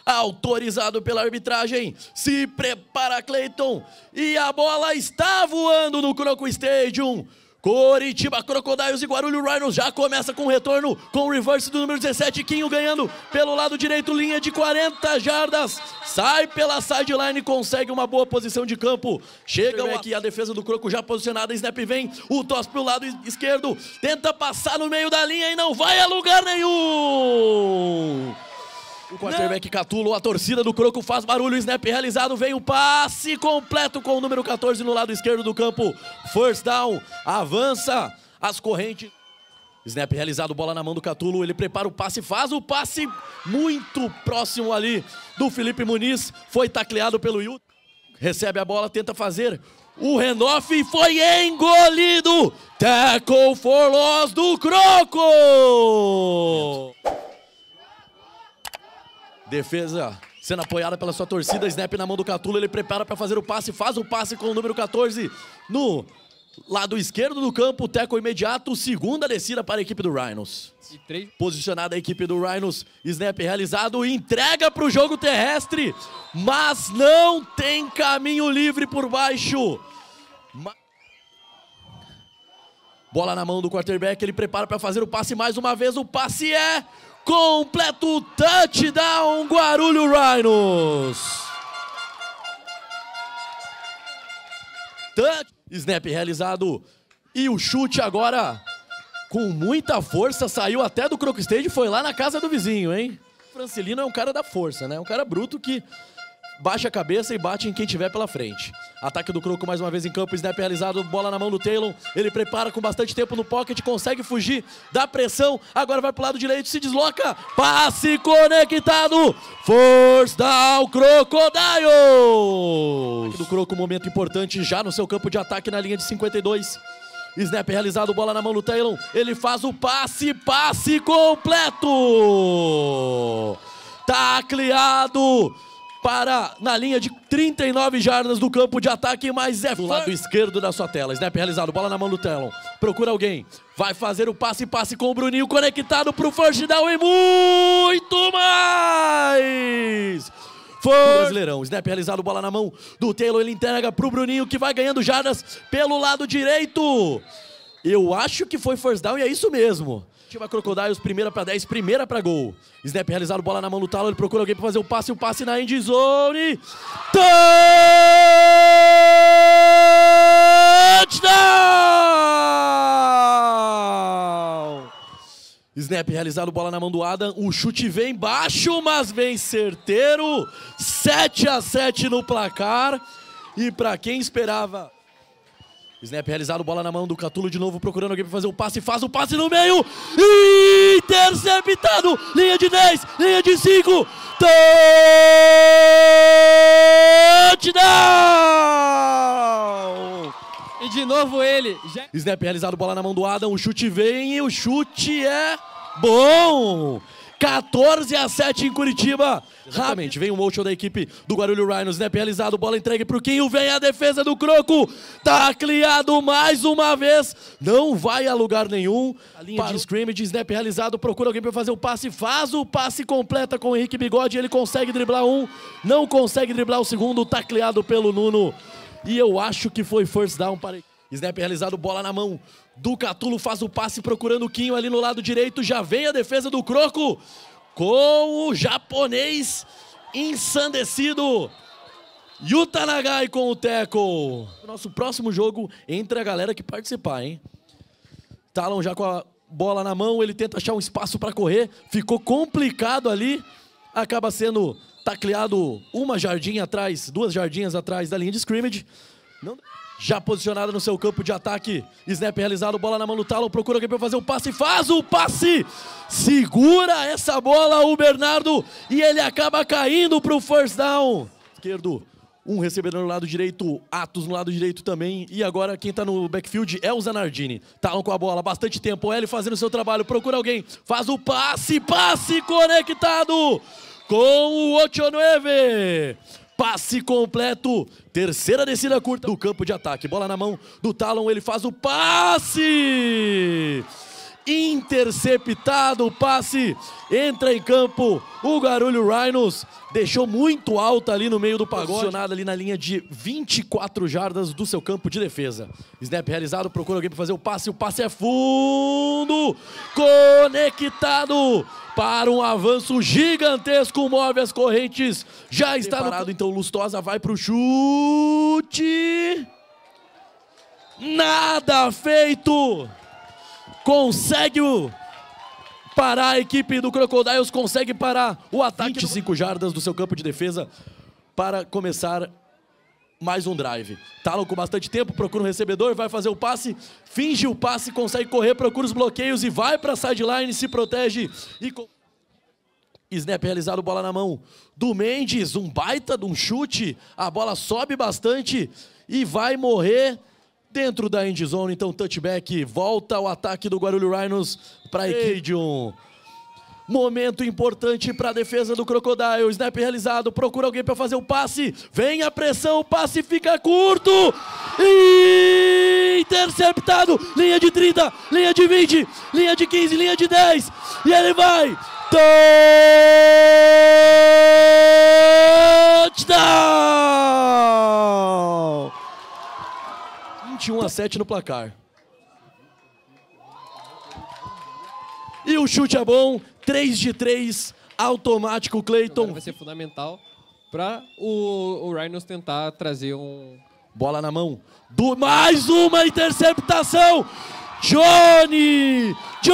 autorizado pela arbitragem. Se prepara Cleiton e a bola está voando no Croco Stadium. Coritiba Crocodiles e Guarulhos Rhinos já começa com o retorno, com o reverse do número 17, Quinho ganhando pelo lado direito, linha de 40 jardas, sai pela sideline, consegue uma boa posição de campo, chega aqui a defesa do Croco já posicionada, snap vem, o toss pro lado esquerdo, tenta passar no meio da linha e não vai a lugar nenhum! O quarterback Catulo, a torcida do Croco faz barulho, snap realizado, vem o passe completo com o número 14 no lado esquerdo do campo. First down, avança as correntes. Snap realizado, bola na mão do Catulo, ele prepara o passe, faz o passe muito próximo ali do Felipe Muniz. Foi tacleado pelo Yu. Recebe a bola, tenta fazer o Renoff e foi engolido. Tackle for loss do Croco. Defesa sendo apoiada pela sua torcida, snap na mão do Catulo, ele prepara para fazer o passe, faz o passe com o número 14 no lado esquerdo do campo, tackle imediato, segunda descida para a equipe do Rhinos. Posicionada a equipe do Rhinos, snap realizado, entrega para o jogo terrestre, mas não tem caminho livre por baixo. Bola na mão do quarterback, ele prepara para fazer o passe mais uma vez, o passe é completo, touchdown, Guarulhos Rhinos. Snap realizado e o chute agora com muita força, saiu até do Croco Stage e foi lá na casa do vizinho, hein? Francelino é um cara da força, né? Um cara bruto que baixa a cabeça e bate em quem tiver pela frente. Ataque do Croco mais uma vez em campo, snap realizado, bola na mão do Taylor. Ele prepara com bastante tempo no pocket, consegue fugir da pressão. Agora vai pro lado direito, se desloca. Passe conectado. First down, Crocodiles. Ataque do Croco, momento importante já no seu campo de ataque na linha de 52. Snap realizado, bola na mão do Taylor. Ele faz o passe, passe completo. Tacleado. Para na linha de 39 jardas do campo de ataque, mas é do lado esquerdo da sua tela. Snap realizado, bola na mão do Telon. Procura alguém, vai fazer o passe com o Bruninho conectado pro first down e muito mais! Brasileirão, snap realizado, bola na mão do Taylor, ele entrega pro Bruninho que vai ganhando jardas pelo lado direito. Eu acho que foi first down e é isso mesmo. Ativa Crocodiles, primeira para 10, primeira para gol. Snap realizado, bola na mão do Talo, ele procura alguém para fazer o passe na end zone. Touchdown! Snap realizado, bola na mão do Adam, o chute vem baixo, mas vem certeiro. 7-7 no placar. E para quem esperava... Snap realizado, bola na mão do Catulo de novo, procurando alguém para fazer o passe, faz o passe no meio, interceptado, linha de 10, linha de 5, touchdown! E de novo ele. Snap realizado, bola na mão do Adam, o chute vem e o chute é bom! 14-7 em Curitiba. Exatamente, vem o motion da equipe do Guarulhos Rhinos, snap realizado, bola entregue pro Quinho, vem a defesa do Croco, tacleado mais uma vez, não vai a lugar nenhum. A linha de scrimmage, snap realizado, procura alguém para fazer o passe, faz o passe, completa com o Henrique Bigode, ele consegue driblar um, não consegue driblar o segundo, tacleado pelo Nuno, e eu acho que foi first down para ele. Snap realizado, bola na mão do Catulo, faz o passe procurando o Quinho ali no lado direito, já vem a defesa do Croco com o japonês ensandecido, Yuta Nagai com o tackle. Nosso próximo jogo entre a galera que participar, hein? Talon já com a bola na mão, ele tenta achar um espaço para correr, ficou complicado ali, acaba sendo tacleado uma jardinha atrás, 2 jardinhas atrás da linha de scrimmage. Não... Já posicionado no seu campo de ataque, snap realizado, bola na mão do Talon, procura alguém para fazer o passe, faz o passe, segura essa bola o Bernardo e ele acaba caindo para o first down. Esquerdo, um recebedor no lado direito, Atos no lado direito também, e agora quem está no backfield é o Zanardini. Talon com a bola, bastante tempo, ele fazendo o seu trabalho, procura alguém, faz o passe conectado com o 8-9. Passe completo, terceira descida curta do campo de ataque. Bola na mão do Talon, ele faz o passe. interceptado o passe, entra em campo o Guarulhos Rhinos, deixou muito alto ali no meio do pagode, posicionado ali na linha de 24 jardas do seu campo de defesa. Snap realizado, procura alguém para fazer o passe é fundo, conectado para um avanço gigantesco, move as correntes, já está parado, então Lustosa vai para o chute, nada feito. Consegue parar a equipe do Crocodiles, consegue parar o ataque. 25 jardas do seu campo de defesa para começar mais um drive. Talon com bastante tempo, procura um recebedor, vai fazer o passe, finge o passe, consegue correr, procura os bloqueios e vai para a sideline, se protege. Snap realizado, bola na mão do Mendes, um baita de um chute, a bola sobe bastante e vai morrer dentro da endzone, então touchback, volta o ataque do Guarulhos Rhinos para a equipe de um momento importante para a defesa do Crocodile. Snap realizado, procura alguém para fazer o passe, vem a pressão, o passe fica curto, interceptado, linha de 30, linha de 20, linha de 15, linha de 10, e ele vai, touchdown! 21-7 no placar. E o chute é bom, 3 de 3, automático, Clayton. Vai ser fundamental para o Rhinos tentar trazer um... Bola na mão, mais uma interceptação! Johnny!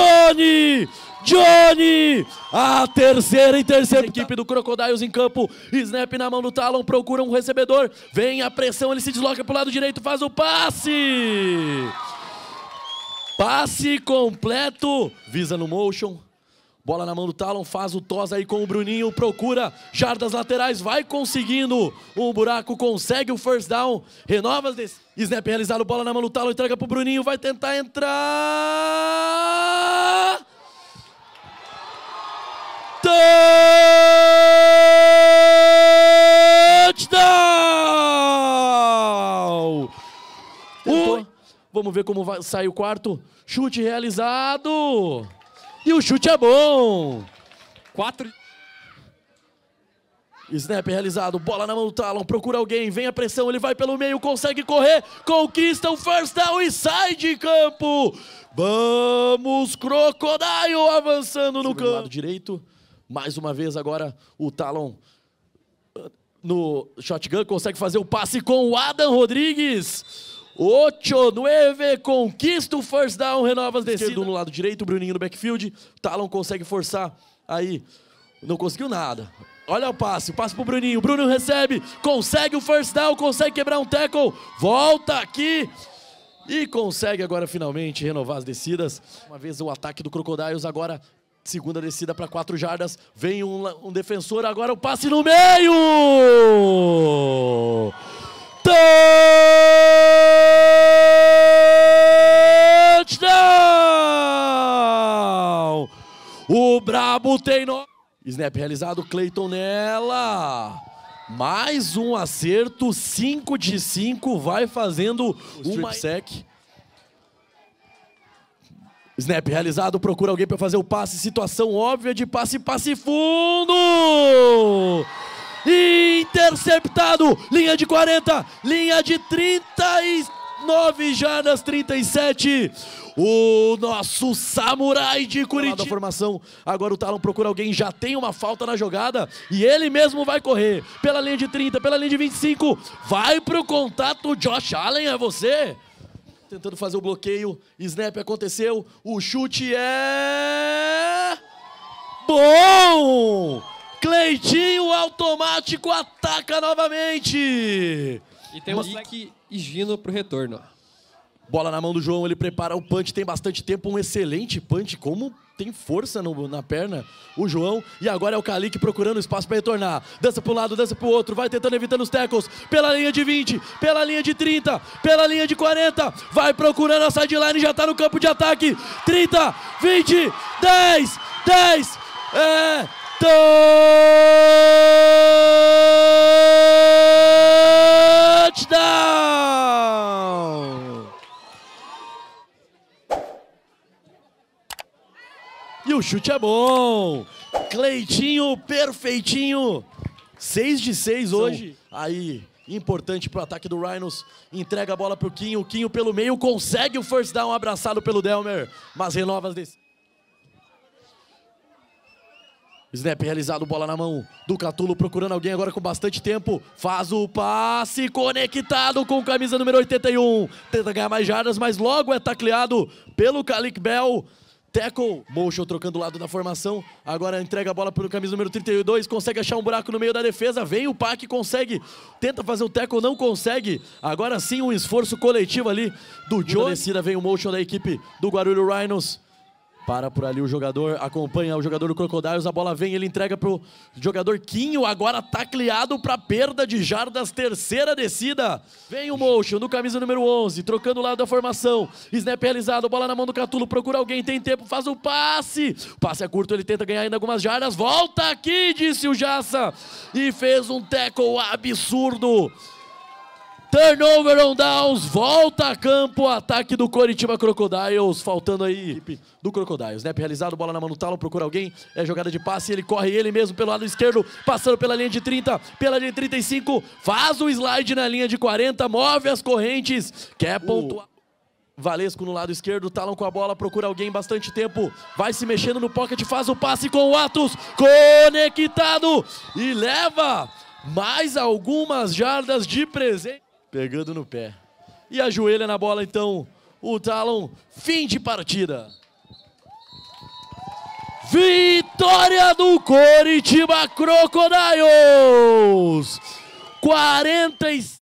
A terceira interceptação. Equipe do Crocodiles em campo, snap na mão do Talon, procura um recebedor, vem a pressão, ele se desloca pro lado direito, faz o passe! Passe completo, visa no motion, bola na mão do Talon, faz o toss aí com o Bruninho, procura jardas laterais, vai conseguindo um buraco, consegue o first down, renova as snap realizado, bola na mão do Talon, entrega pro Bruninho, vai tentar entrar... Touchdown! Vamos ver como sai o quarto. Chute realizado. E o chute é bom. 4. Snap realizado, bola na mão do Talon, procura alguém, vem a pressão, ele vai pelo meio, consegue correr, conquista o first down e sai de campo. Vamos, Crocodile, avançando no campo. Lado direito. Mais uma vez agora o Talon no shotgun consegue fazer o passe com o Adam Rodrigues. 8-9, conquista o first down, renova as descidas. No lado direito, o Bruninho no backfield. Talon consegue forçar aí, não conseguiu nada. Olha o passe pro Bruninho, o Bruno recebe, consegue o first down, consegue quebrar um tackle, volta aqui. E consegue agora finalmente renovar as descidas. Uma vez o ataque do Crocodiles agora... Segunda descida para 4 jardas, vem um defensor, agora o passe no meio! Touchdown! O brabo tem snap realizado, Clayton nela. Mais um acerto, 5 de 5, vai fazendo uma sec. Snap realizado, procura alguém para fazer o passe, situação óbvia de passe fundo! Interceptado, linha de 40, linha de 39 jardas, 37. O nosso samurai de Curitiba. Da formação, agora o Talon procura alguém, já tem uma falta na jogada e ele mesmo vai correr pela linha de 30, pela linha de 25, vai pro contato, Josh Allen, é você? Tentando fazer o bloqueio, snap aconteceu, o chute é... bom! Cleitinho automático ataca novamente! E tem um Nick e Gino pro retorno. Bola na mão do João, ele prepara o punch, tem bastante tempo, um excelente punch, como tem força na perna o João. E agora é o Kalik procurando espaço para retornar. Dança para um lado, dança para o outro, vai tentando, evitando os tackles, pela linha de 20, pela linha de 30, pela linha de 40, vai procurando a sideline, já está no campo de ataque. 30, 20, 10, é... touchdown! o chute é bom. Cleitinho, perfeitinho. 6 de 6 hoje. Aí, importante pro ataque do Rhinos. Entrega a bola pro Quinho. O Quinho pelo meio consegue o first down, abraçado pelo Delmer. Mas renova as descidas. Snap realizado, bola na mão do Catulo, procurando alguém agora com bastante tempo. Faz o passe, conectado com camisa número 81. Tenta ganhar mais jardas, mas logo é tacleado pelo Kalik Bell. Tackle, motion trocando o lado da formação. Agora entrega a bola pelo camisa número 32. Consegue achar um buraco no meio da defesa. Vem o Pac, consegue. Tenta fazer o tackle, não consegue. Agora sim um esforço coletivo ali do Joe. Na descida vem o motion da equipe do Guarulhos Rhinos. Para por ali o jogador, acompanha o jogador do Crocodiles, a bola vem, ele entrega pro jogador Quinho, agora tacleado para perda de jardas, terceira descida. Vem o motion do camisa número 11, trocando o lado da formação. Snap realizado, bola na mão do Catulo, procura alguém, tem tempo, faz o passe. O passe é curto, ele tenta ganhar ainda algumas jardas. Volta aqui, disse o Jassa, e fez um tackle absurdo. Turnover on downs, volta a campo, ataque do Coritiba Crocodiles, faltando aí equipe do Crocodiles. Snap realizado, bola na mão do Talon, procura alguém, é jogada de passe, ele corre ele mesmo pelo lado esquerdo, passando pela linha de 30, pela linha de 35, faz o slide na linha de 40, move as correntes, quer pontuar. Valesco no lado esquerdo, Talon com a bola, procura alguém, bastante tempo, vai se mexendo no pocket, faz o passe com o Atos, conectado e leva mais algumas jardas de presente. Pegando no pé. E ajoelha na bola, então, o Talon. Fim de partida. Vitória do Coritiba Crocodiles! 46